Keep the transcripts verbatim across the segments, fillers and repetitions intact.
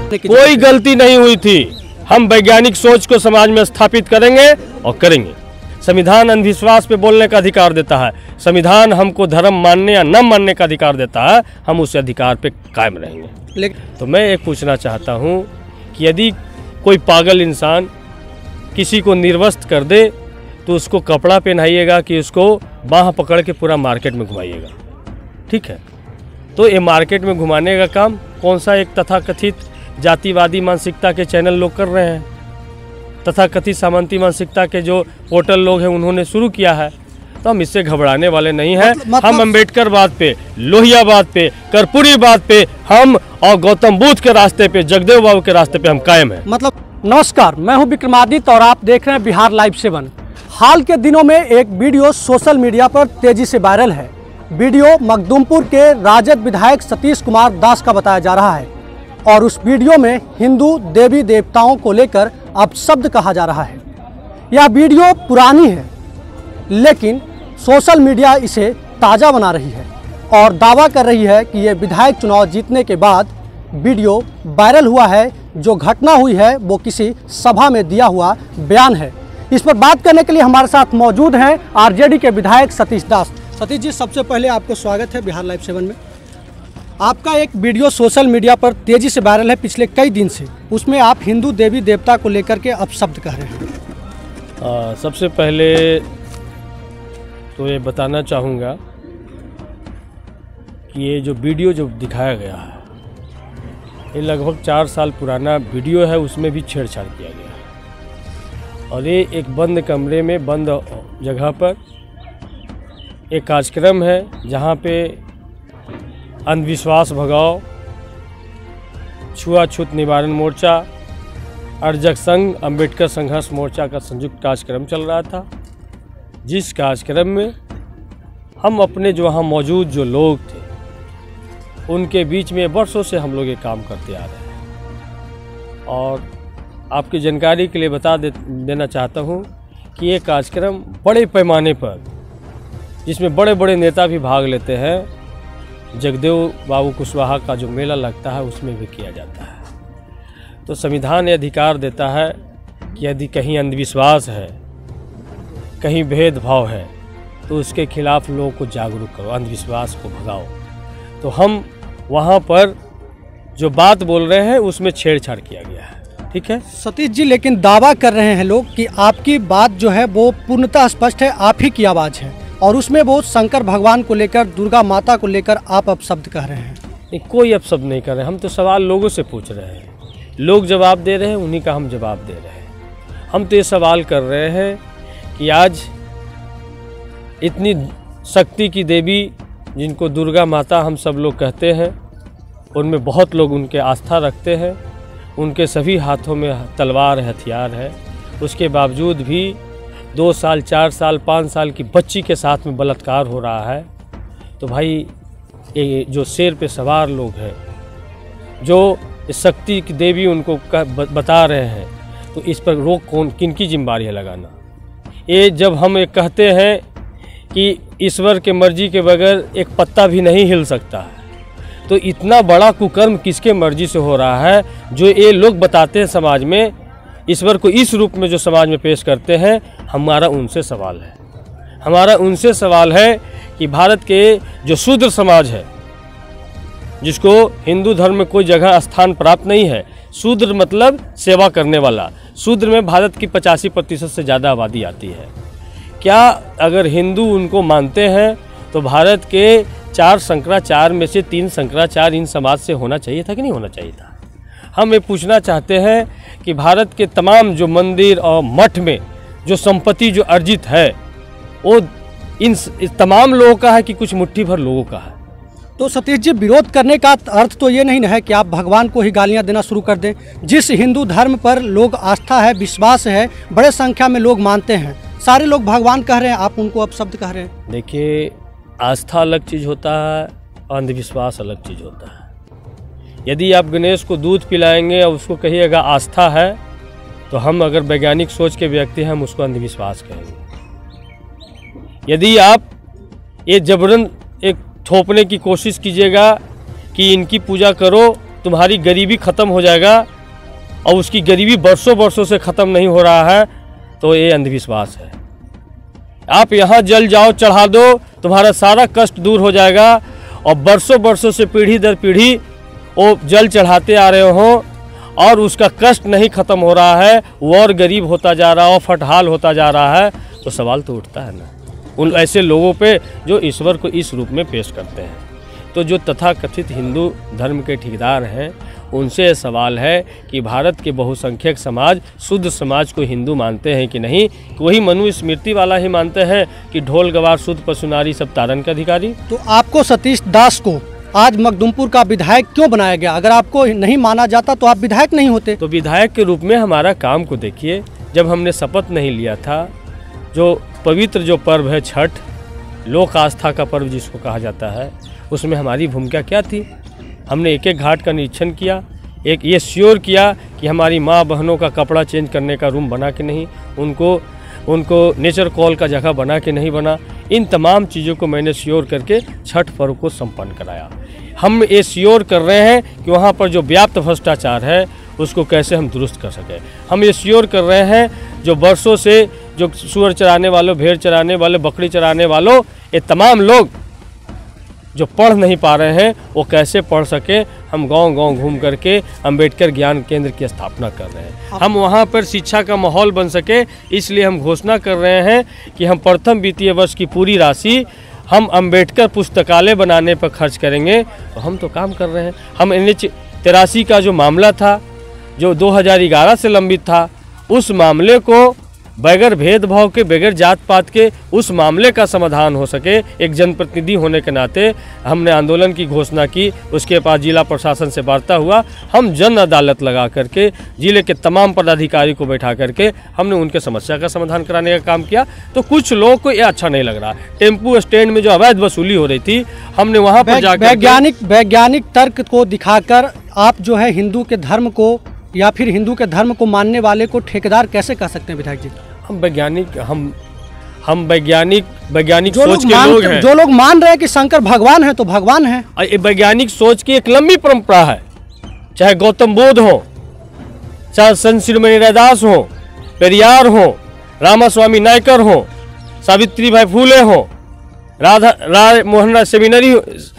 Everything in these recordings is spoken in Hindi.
कोई गलती नहीं हुई थी। हम वैज्ञानिक सोच को समाज में स्थापित करेंगे और करेंगे। संविधान अंधविश्वास पे बोलने का अधिकार देता है। संविधान हमको धर्म मानने या न मानने का अधिकार देता है। हम उस अधिकार पे कायम रहेंगे। तो मैं एक पूछना चाहता हूँ कि यदि कोई पागल इंसान किसी को निर्वस्त्र कर दे तो उसको कपड़ा पहनाइएगा कि उसको बाह पकड़ के पूरा मार्केट में घुमाइएगा, ठीक है? तो ये मार्केट में घुमाने का काम कौन सा एक तथाकथित जातिवादी मानसिकता के चैनल लोग कर रहे हैं, तथाकथित सामंती मानसिकता के जो पोर्टल लोग हैं उन्होंने शुरू किया है। तो हम इससे घबराने वाले नहीं हैं। मतलब, हम अम्बेडकर बात पे, लोहिया बात पे, कर्पूरी बात पे हम और गौतम बुद्ध के रास्ते पे, जगदेव बाबू के रास्ते पे हम कायम हैं। मतलब नमस्कार, मैं हूं विक्रमादित्य और आप देख रहे हैं बिहार लाइव सेवन। हाल के दिनों में एक वीडियो सोशल मीडिया पर तेजी से वायरल है। वीडियो मखदूमपुर के राजद विधायक सतीश कुमार दास का बताया जा रहा है और उस वीडियो में हिंदू देवी देवताओं को लेकर अपशब्द कहा जा रहा है। यह वीडियो पुरानी है लेकिन सोशल मीडिया इसे ताज़ा बना रही है और दावा कर रही है कि यह विधायक चुनाव जीतने के बाद वीडियो वायरल हुआ है। जो घटना हुई है वो किसी सभा में दिया हुआ बयान है। इस पर बात करने के लिए हमारे साथ मौजूद हैं आरजेडी के विधायक सतीश दास। सतीश जी, सबसे पहले आपको स्वागत है बिहार लाइव सेवन में। आपका एक वीडियो सोशल मीडिया पर तेजी से वायरल है पिछले कई दिन से, उसमें आप हिंदू देवी देवता को लेकर के अपशब्द कह रहे हैं। आ, सबसे पहले तो ये बताना चाहूँगा कि ये जो वीडियो जो दिखाया गया है ये लगभग चार साल पुराना वीडियो है। उसमें भी छेड़छाड़ किया गया है और ये एक बंद कमरे में, बंद जगह पर एक कार्यक्रम है जहाँ पे अंधविश्वास भगाओ, छुआछूत निवारण मोर्चा, अर्जक संघ, अम्बेडकर संघर्ष मोर्चा का संयुक्त कार्यक्रम चल रहा था। जिस कार्यक्रम में हम अपने जो वहाँ मौजूद जो लोग थे उनके बीच में वर्षों से हम लोग ये काम करते आ रहे हैं। और आपकी जानकारी के लिए बता दे, देना चाहता हूँ कि ये कार्यक्रम बड़े पैमाने पर, जिसमें बड़े बड़े नेता भी भाग लेते हैं, जगदेव बाबू कुशवाहा का जो मेला लगता है उसमें भी किया जाता है। तो संविधान ये अधिकार देता है कि यदि कहीं अंधविश्वास है, कहीं भेदभाव है तो उसके खिलाफ लोगों को जागरूक करो, अंधविश्वास को भगाओ। तो हम वहाँ पर जो बात बोल रहे हैं उसमें छेड़छाड़ किया गया है, ठीक है सतीश जी। लेकिन दावा कर रहे हैं लोग कि आपकी बात जो है वो पूर्णतः स्पष्ट है, आप ही की आवाज़ है और उसमें वो शंकर भगवान को लेकर, दुर्गा माता को लेकर आप अपशब्द कह रहे हैं। नहीं, कोई अपशब्द नहीं कर रहे। हम तो सवाल लोगों से पूछ रहे हैं, लोग जवाब दे रहे हैं, उन्हीं का हम जवाब दे रहे हैं। हम तो ये सवाल कर रहे हैं कि आज इतनी शक्ति की देवी जिनको दुर्गा माता हम सब लोग कहते हैं, उनमें बहुत लोग उनके आस्था रखते हैं, उनके सभी हाथों में तलवार हथियार है। उसके बावजूद भी दो साल, चार साल, पाँच साल की बच्ची के साथ में बलात्कार हो रहा है। तो भाई ये जो शेर पे सवार लोग हैं, जो शक्ति की देवी उनको बता रहे हैं, तो इस पर रोक कौन, किनकी जिम्मेदारी है लगाना? ये जब हम एक कहते हैं कि ईश्वर के मर्जी के बगैर एक पत्ता भी नहीं हिल सकता है, तो इतना बड़ा कुकर्म किसके मर्जी से हो रहा है जो ये लोग बताते हैं समाज में? ईश्वर को इस रूप में जो समाज में पेश करते हैं। हमारा उनसे सवाल है हमारा उनसे सवाल है कि भारत के जो शूद्र समाज है, जिसको हिंदू धर्म में कोई जगह स्थान प्राप्त नहीं है, शूद्र मतलब सेवा करने वाला, शूद्र में भारत की पचासी प्रतिशत से ज़्यादा आबादी आती है। क्या अगर हिंदू उनको मानते हैं तो भारत के चार शंकराचार्य में से तीन शंकराचार्य इन समाज से होना चाहिए था कि नहीं होना चाहिए था? हम ये पूछना चाहते हैं कि भारत के तमाम जो मंदिर और मठ में जो संपत्ति जो अर्जित है वो इन तमाम लोगों का है कि कुछ मुट्ठी भर लोगों का है? तो सतीश जी, विरोध करने का अर्थ तो ये नहीं है कि आप भगवान को ही गालियां देना शुरू कर दें। जिस हिंदू धर्म पर लोग आस्था है, विश्वास है, बड़े संख्या में लोग मानते हैं, सारे लोग भगवान कह रहे हैं, आप उनको अपशब्द कह रहे हैं। देखिए, आस्था अलग चीज़ होता है, अंधविश्वास अलग चीज़ होता है। यदि आप गणेश को दूध पिलाएंगे और उसको कहिएगा आस्था है, तो हम अगर वैज्ञानिक सोच के व्यक्ति हैं हम उसको अंधविश्वास कहेंगे। यदि आप ये जबरन एक थोपने की कोशिश कीजिएगा कि इनकी पूजा करो तुम्हारी गरीबी ख़त्म हो जाएगा और उसकी गरीबी बरसों बरसों से ख़त्म नहीं हो रहा है, तो ये अंधविश्वास है। आप यहाँ जल जाओ चढ़ा दो, तुम्हारा सारा कष्ट दूर हो जाएगा। और बरसों बरसों से पीढ़ी दर पीढ़ी वो जल चढ़ाते आ रहे हों और उसका कष्ट नहीं ख़त्म हो रहा है, वो और गरीब होता जा रहा है और फटहाल होता जा रहा है, तो सवाल तो उठता है ना उन ऐसे लोगों पे जो ईश्वर को इस रूप में पेश करते हैं। तो जो तथाकथित हिंदू धर्म के ठेकेदार हैं, उनसे ये सवाल है कि भारत के बहुसंख्यक समाज शुद्ध समाज को हिंदू मानते हैं कि नहीं? वही मनु स्मृति वाला ही मानते हैं कि ढोल गवार शुद्ध पशु नारी सब तारन के अधिकारी। तो आपको सतीश दास को आज मखदुमपुर का विधायक क्यों बनाया गया? अगर आपको नहीं माना जाता तो आप विधायक नहीं होते। तो विधायक के रूप में हमारा काम को देखिए। जब हमने शपथ नहीं लिया था, जो पवित्र जो पर्व है छठ, लोक आस्था का पर्व जिसको कहा जाता है, उसमें हमारी भूमिका क्या थी? हमने एक एक घाट का निरीक्षण किया, एक ये श्योर किया कि हमारी माँ बहनों का कपड़ा चेंज करने का रूम बना के नहीं, उनको उनको नेचर कॉल का जगह बना के नहीं बना। इन तमाम चीज़ों को मैंने श्योर करके छठ पर्व को संपन्न कराया। हम ये श्योर कर रहे हैं कि वहाँ पर जो व्याप्त भ्रष्टाचार है उसको कैसे हम दुरुस्त कर सकें। हम ये श्योर कर रहे हैं जो वर्षों से जो सूअर चराने वालों, भेड़ चराने वाले, बकरी चराने वालों, ये तमाम लोग जो पढ़ नहीं पा रहे हैं वो कैसे पढ़ सके। हम गांव-गांव घूम करके अंबेडकर ज्ञान केंद्र की स्थापना कर रहे हैं। हम वहां पर शिक्षा का माहौल बन सके, इसलिए हम घोषणा कर रहे हैं कि हम प्रथम वित्तीय वर्ष की पूरी राशि हम अंबेडकर पुस्तकालय बनाने पर खर्च करेंगे। तो हम तो काम कर रहे हैं। हम एन एच तिरासी का जो मामला था, जो दो हज़ार ग्यारह से लंबित था, उस मामले को बगैर भेदभाव के, बगैर जात पात के उस मामले का समाधान हो सके, एक जनप्रतिनिधि होने के नाते हमने आंदोलन की घोषणा की। उसके बाद जिला प्रशासन से वार्ता हुआ, हम जन अदालत लगा करके जिले के तमाम पदाधिकारी को बैठा करके हमने उनके समस्या का समाधान कराने का काम किया। तो कुछ लोगों को ये अच्छा नहीं लग रहा। टेम्पू स्टैंड में जो अवैध वसूली हो रही थी, हमने वहाँ पर जाकर वैज्ञानिक वैज्ञानिक तर्क को दिखाकर आप जो है हिंदू के धर्म को या फिर हिंदू के धर्म को मानने वाले को ठेकेदार कैसे कह सकते हैं विधायक जी? हम वैज्ञानिक हम हम वैज्ञानिक वैज्ञानिक सोच के लोग हैं। जो लोग मान रहे हैं कि शंकर भगवान है तो भगवान है। ये वैज्ञानिक सोच की एक लंबी परंपरा है। चाहे गौतम बुद्ध हो, चाहे संत शिरोमणि रैदास हो, पेरियार हो, रामास्वामी नायकर हो, सावित्री बाई फूले हो, राधा राय मोहन राय सेमिनरी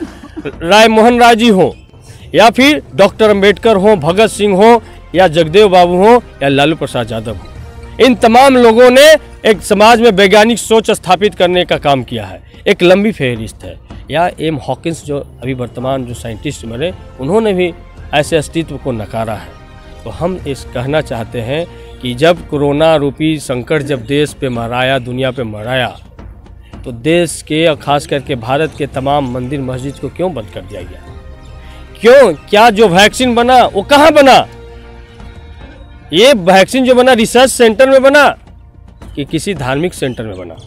राय मोहन राय जी हो, या फिर डॉक्टर अंबेडकर हो, भगत सिंह हो, या जगदेव बाबू हो, या लालू प्रसाद यादव हो, इन तमाम लोगों ने एक समाज में वैज्ञानिक सोच स्थापित करने का काम किया है। एक लंबी फहरिस्त है। या एम हॉकिंस जो अभी वर्तमान जो साइंटिस्ट बने, उन्होंने भी ऐसे अस्तित्व को नकारा है। तो हम इस कहना चाहते हैं कि जब कोरोना रूपी संकट जब देश पे मराया, दुनिया पे मराया, तो देश के और खास करके भारत के तमाम मंदिर मस्जिद को क्यों बंद कर दिया गया? क्यों? क्या जो वैक्सीन बना वो कहाँ बना? ये वैक्सीन जो बना रिसर्च सेंटर में बना कि किसी धार्मिक सेंटर में बना?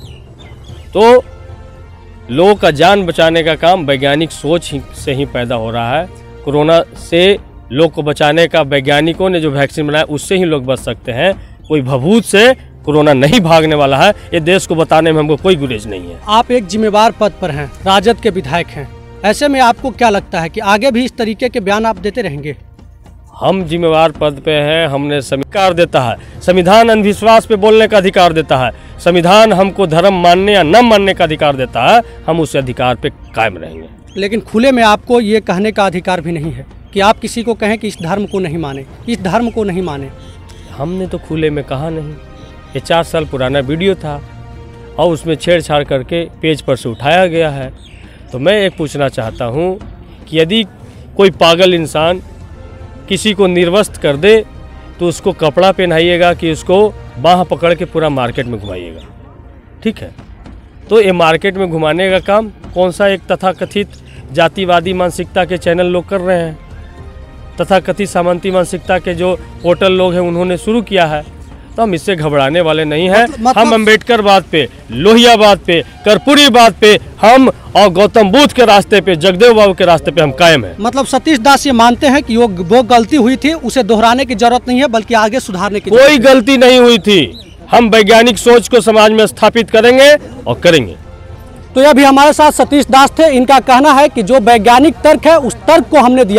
तो लोगों का जान बचाने का काम वैज्ञानिक सोच ही से ही पैदा हो रहा है। कोरोना से लोग को बचाने का वैज्ञानिकों ने जो वैक्सीन बनाया उससे ही लोग बच सकते हैं। कोई भभूत से कोरोना नहीं भागने वाला है। ये देश को बताने में हमको कोई गुरेज नहीं है। आप एक जिम्मेवार पद पर हैं, राजद के विधायक हैं, ऐसे में आपको क्या लगता है कि आगे भी इस तरीके के बयान आप देते रहेंगे? हम जिम्मेवार पद पे हैं। हमने अधिकार देता है, संविधान अंधविश्वास पे बोलने का अधिकार देता है, संविधान हमको धर्म मानने या न मानने का अधिकार देता है। हम उस अधिकार पे कायम रहेंगे। लेकिन खुले में आपको ये कहने का अधिकार भी नहीं है कि आप किसी को कहें कि इस धर्म को नहीं माने, इस धर्म को नहीं माने। हमने तो खुले में कहा नहीं। ये चार साल पुराना वीडियो था और उसमें छेड़छाड़ करके पेज पर से उठाया गया है। तो मैं एक पूछना चाहता हूँ कि यदि कोई पागल इंसान किसी को निर्वस्त्र कर दे तो उसको कपड़ा पहनाइएगा कि उसको बाह पकड़ के पूरा मार्केट में घुमाइएगा, ठीक है? तो ये मार्केट में घुमाने का काम कौन सा एक तथाकथित जातिवादी मानसिकता के चैनल लोग कर रहे हैं, तथाकथित सामंती मानसिकता के जो पोर्टल लोग हैं उन्होंने शुरू किया है। तो हम इससे घबराने वाले नहीं हैं। मतलब, मतलब... हम अंबेडकर बात पे, लोहिया बात पे, कर्पूरी बात पे हम और गौतम बुद्ध के रास्ते पे, जगदेव बाबू के रास्ते पे हम कायम हैं। मतलब सतीश दास ये मानते हैं कि वो वो गलती हुई थी, उसे दोहराने की जरूरत नहीं है, बल्कि आगे सुधारने की कोई गलती नहीं हुई थी। हम वैज्ञानिक सोच को समाज में स्थापित करेंगे और करेंगे। तो यह भी हमारे साथ सतीश दास थे। इनका कहना है कि जो वैज्ञानिक तर्क है उस तर्क को हमने दिया है।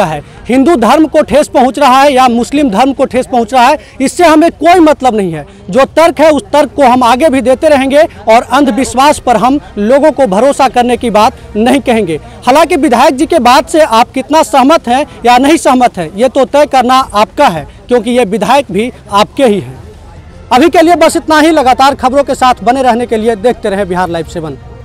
हिंदू धर्म को ठेस पहुंच रहा है या मुस्लिम धर्म को ठेस पहुंच रहा है, इससे हमें कोई मतलब नहीं है। जो तर्क है उस तर्क को हम आगे भी देते रहेंगे और अंधविश्वास पर हम लोगों को भरोसा करने की बात नहीं कहेंगे। हालांकि विधायक जी के बात से आप कितना सहमत हैं या नहीं सहमत हैं, ये तो तय करना आपका है, क्योंकि ये विधायक भी आपके ही हैं। अभी के लिए बस इतना ही। लगातार खबरों के साथ बने रहने के लिए देखते रहें बिहार लाइव सेवन।